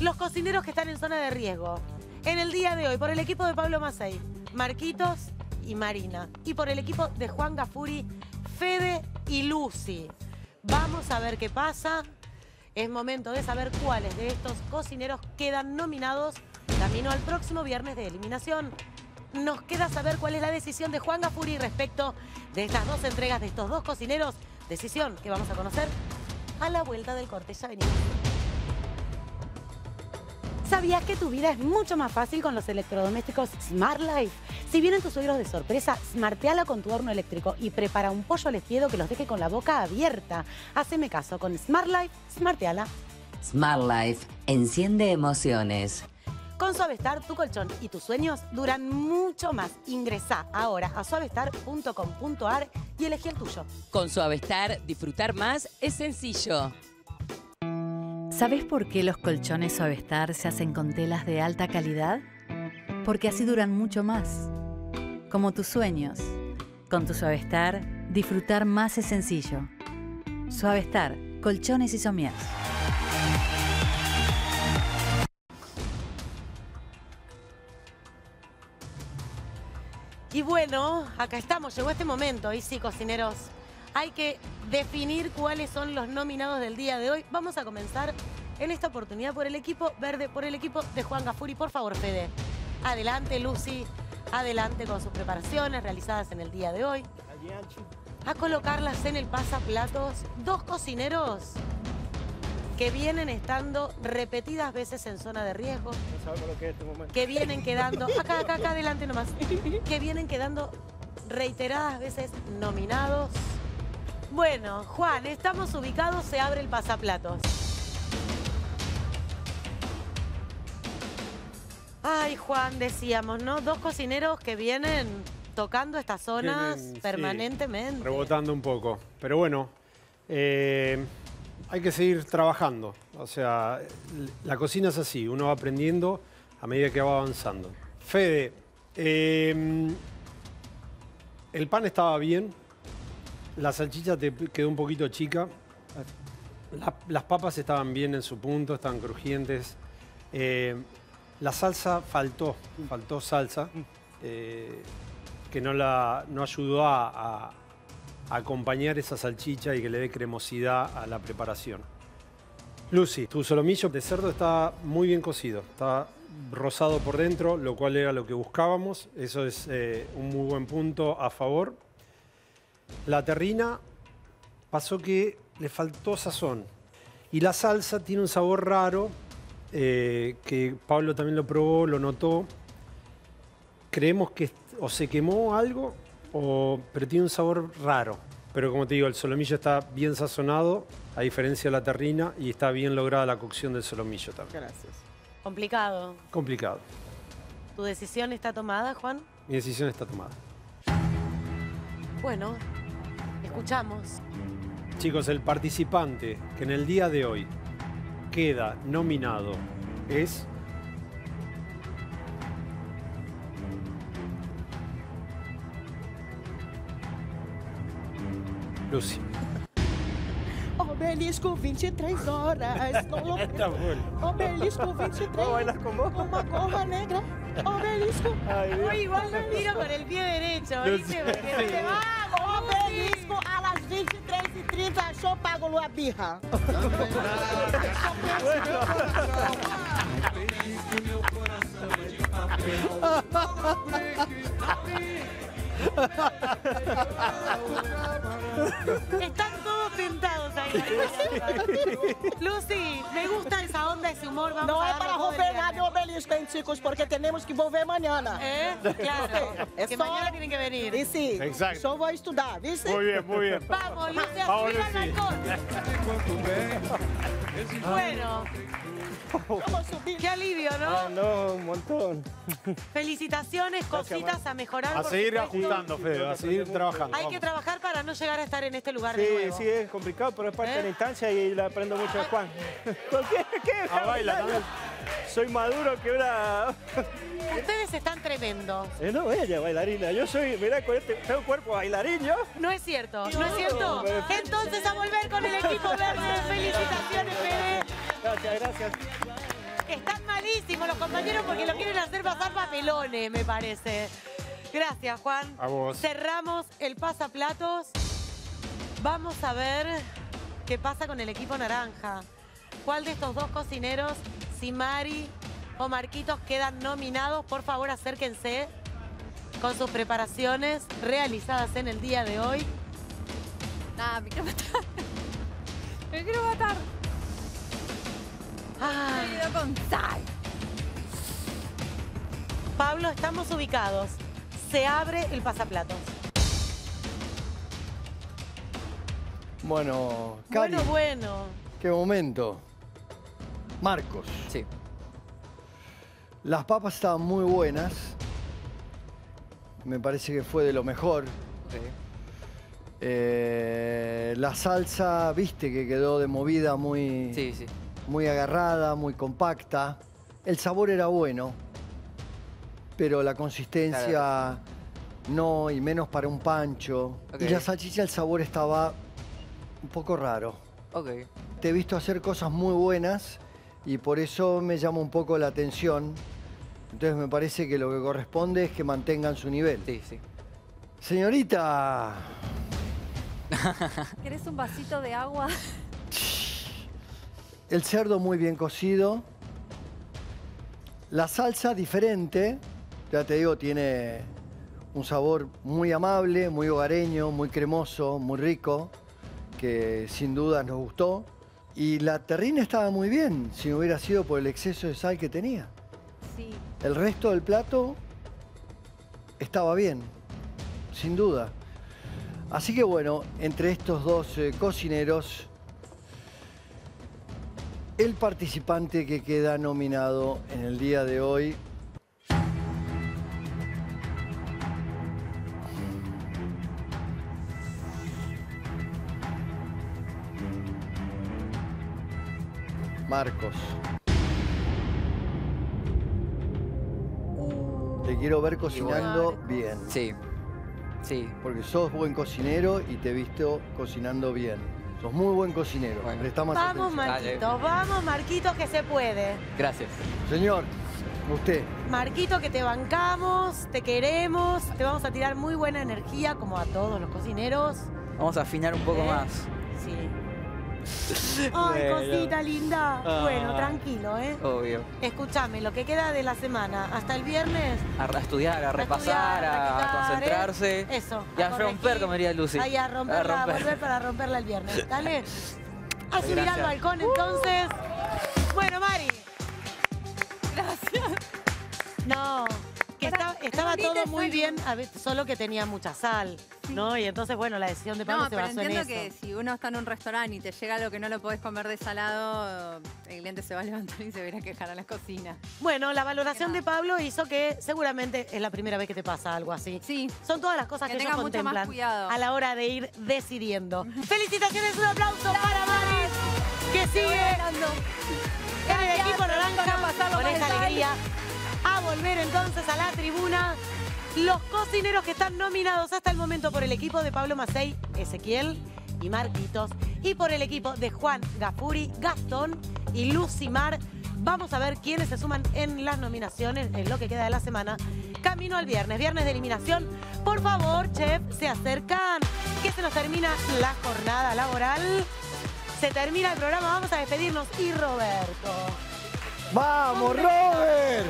los cocineros que están en zona de riesgo. En el día de hoy, por el equipo de Pablo Macei, Marquitos y Marina. Y por el equipo de Juan Gafuri, Fede y Lucy. Vamos a ver qué pasa. Es momento de saber cuáles de estos cocineros quedan nominados camino al próximo viernes de eliminación. Nos queda saber cuál es la decisión de Juan Gafuri respecto de estas dos entregas de estos dos cocineros. Decisión que vamos a conocer a la vuelta del corte. Ya venimos. ¿Sabías que tu vida es mucho más fácil con los electrodomésticos Smart Life? Si vienen tus suegros de sorpresa, smarteala con tu horno eléctrico y prepara un pollo al espiedo que los deje con la boca abierta. Haceme caso, con Smart Life, smarteala. Smart Life enciende emociones. Con Suavestar, tu colchón y tus sueños duran mucho más. Ingresá ahora a suavestar.com.ar y elegí el tuyo. Con Suavestar, disfrutar más es sencillo. ¿Sabés por qué los colchones Suavestar se hacen con telas de alta calidad? Porque así duran mucho más. Como tus sueños. Con tu Suavestar, disfrutar más es sencillo. Suavestar, colchones y sommiers. Y bueno, acá estamos, llegó este momento. Y sí, cocineros, hay que definir cuáles son los nominados del día de hoy. Vamos a comenzar en esta oportunidad por el equipo verde, por el equipo de Juan Gafuri. Por favor, Fede. Adelante, Lucy. Adelante con sus preparaciones realizadas en el día de hoy. A colocarlas en el pasaplatos. Dos cocineros que vienen estando repetidas veces en zona de riesgo. No sabemos lo que es este momento. Que vienen quedando... Acá, adelante nomás. Que vienen quedando reiteradas veces nominados. Bueno, Juan, estamos ubicados, se abre el pasaplatos. Ay, Juan, decíamos, ¿no? Dos cocineros que vienen tocando estas zonas permanentemente. Sí, rebotando un poco. Pero bueno, hay que seguir trabajando. O sea, la cocina es así, uno va aprendiendo a medida que va avanzando. Fede, el pan estaba bien, la salchicha te quedó un poquito chica, las papas estaban bien en su punto, estaban crujientes. La salsa faltó salsa, que no ayudó a acompañar esa salchicha y que le dé cremosidad a la preparación. Lucy, tu solomillo de cerdo está muy bien cocido, está rosado por dentro, lo cual era lo que buscábamos. Eso es un muy buen punto a favor. La terrina pasó que le faltó sazón. Y la salsa tiene un sabor raro, que Pablo también lo probó, lo notó. Creemos que o se quemó algo, pero tiene un sabor raro. Pero como te digo, el solomillo está bien sazonado, a diferencia de la terrina, y está bien lograda la cocción del solomillo también. Gracias. Complicado. Complicado. ¿Tu decisión está tomada, Juan? Mi decisión está tomada. Bueno, escuchamos. Chicos, el participante que en el día de hoy queda nominado es... Lucy. Obelisco 23 horas. Obelisco 23. ¿Puedo bailar con vos? Uma gorra negra. Obelisco. Uy, igual me tiro con el pie derecho, ¿viste? Porque Sí. se va. Obelisco a las 23h30. Yo pago la birra. Están todos tentados ahí. Lucy, me gusta esa onda, ese humor. Vamos No a es darle para todo el romper nada verano. de obelisco, ¿eh, chicos? Porque tenemos que volver mañana. ¿Eh? Claro. Es Que só- mañana tienen que venir. Y sí, Exacto. yo voy a estudiar, ¿viste? Muy bien, muy bien. Vamos, Lucy, a Vamos, subir al Lucy. balcón. Bueno, Vamos a subir. qué alivio, ¿no? No, un montón. Felicitaciones, cositas a mejorar. A por seguir supuesto. ajustando, Fede, a seguir trabajando. Hay que trabajar para no llegar a estar en este lugar de Sí, nuevo. sí, es complicado, pero es parte de la instancia y la aprendo mucho de Juan. ¿Por qué? baila también. Soy maduro que una... Ustedes están tremendos. No, ella bailarina. Yo soy, mirá, con este, tengo cuerpo bailarín yo. No es cierto, no es cierto. Entonces a volver con el equipo verde. Felicitaciones, Fede. Gracias, gracias. Están malísimos los compañeros porque lo quieren hacer pasar papelones, me parece. Gracias, Juan. A vos. Cerramos el pasaplatos. Vamos a ver qué pasa con el equipo naranja. ¿Cuál de estos dos cocineros, si Mari o Marquitos, quedan nominados? Por favor, acérquense con sus preparaciones realizadas en el día de hoy. Nah, me quiero matar. Me quiero matar. Ah. Me quedo con sal. Pablo, estamos ubicados. Se abre el pasaplatos. Bueno, Cari, Bueno. qué momento. Marcos, Sí. las papas estaban muy buenas. Me parece que fue de lo mejor. Ok. La salsa, viste que quedó de movida Sí, sí. muy agarrada, muy compacta. El sabor era bueno, pero la consistencia no, y menos para un pancho. Ok. Y la salchicha, el sabor estaba un poco raro. Ok. Te he visto hacer cosas muy buenas y por eso me llama un poco la atención. Entonces me parece que lo que corresponde es que mantengan su nivel. Sí, sí. Señorita, ¿Querés un vasito de agua? el cerdo muy bien cocido. La salsa diferente, ya te digo, tiene un sabor muy amable, muy hogareño, muy cremoso, muy rico, que sin duda nos gustó. Y la terrina estaba muy bien, si no hubiera sido por el exceso de sal que tenía. Sí. El resto del plato estaba bien, sin duda. Así que bueno, entre estos dos cocineros, el participante que queda nominado en el día de hoy Marcos. Te quiero ver cocinando bien. Sí. Sí. Porque sos buen cocinero y te he visto cocinando bien. Sos muy buen cocinero. Bueno. Presta más Vamos, atención. Marquitos, vamos, Marquitos, que se puede. Gracias. Señor, usted. Marquito, que te bancamos, te queremos, te vamos a tirar muy buena energía, como a todos los cocineros. Vamos a afinar un poco ¿Eh? más. Sí. Ay, Bueno. cosita linda. Ah. Bueno, tranquilo, ¿eh? Obvio. Escúchame, lo que queda de la semana hasta el viernes. A estudiar, a repasar, a practicar, concentrarse. ¿eh? Eso. Y a romper, como diría Lucy. Ahí a romperla, A romper. a volver para romperla el viernes. Dale. A subir al Gracias. balcón entonces. Bueno, Mari. Gracias. No, que estaba ahorita todo muy salgo. bien, solo que tenía mucha sal, ¿no? Y entonces, bueno, la decisión de Pablo No, se pero basó en entiendo eso. que si uno está en un restaurante y te llega algo que no lo podés comer de salado, el cliente se va a levantar y se va a ir a quejar a la cocina. Bueno, la valoración Que de Pablo hizo que seguramente es la primera vez que te pasa algo así. Sí. Son todas las cosas Que que ellos tengan mucho más contemplan cuidado. a la hora de ir decidiendo. Felicitaciones, un aplauso para Mari, que sigue en el equipo naranja con esa alegría. A volver entonces a la tribuna. Los cocineros que están nominados hasta el momento por el equipo de Pablo Macei, Ezequiel y Marquitos, y por el equipo de Juan Gafuri, Gastón y Lucimar. Vamos a ver quiénes se suman en las nominaciones en lo que queda de la semana. Camino al viernes de eliminación. Por favor, chef, se acercan, que se nos termina la jornada laboral. Se termina el programa, vamos a despedirnos. Y Roberto. ¡Vamos, Robert!